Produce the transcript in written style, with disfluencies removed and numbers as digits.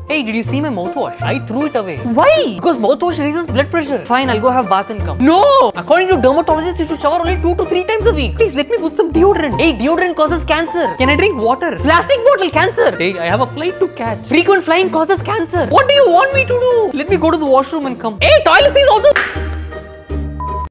Hey, did you see my mouthwash? I threw it away. Why? Because mouthwash raises blood pressure. Fine, I'll go have bath and come. No! According to dermatologists, you should shower only 2 to 3 times a week. Please let me put some deodorant. Hey, deodorant causes cancer. Can I drink water? Plastic bottle, cancer. Hey, I have a flight to catch. Frequent flying causes cancer. What do you want me to do? Let me go to the washroom and come. Hey, toilet is also...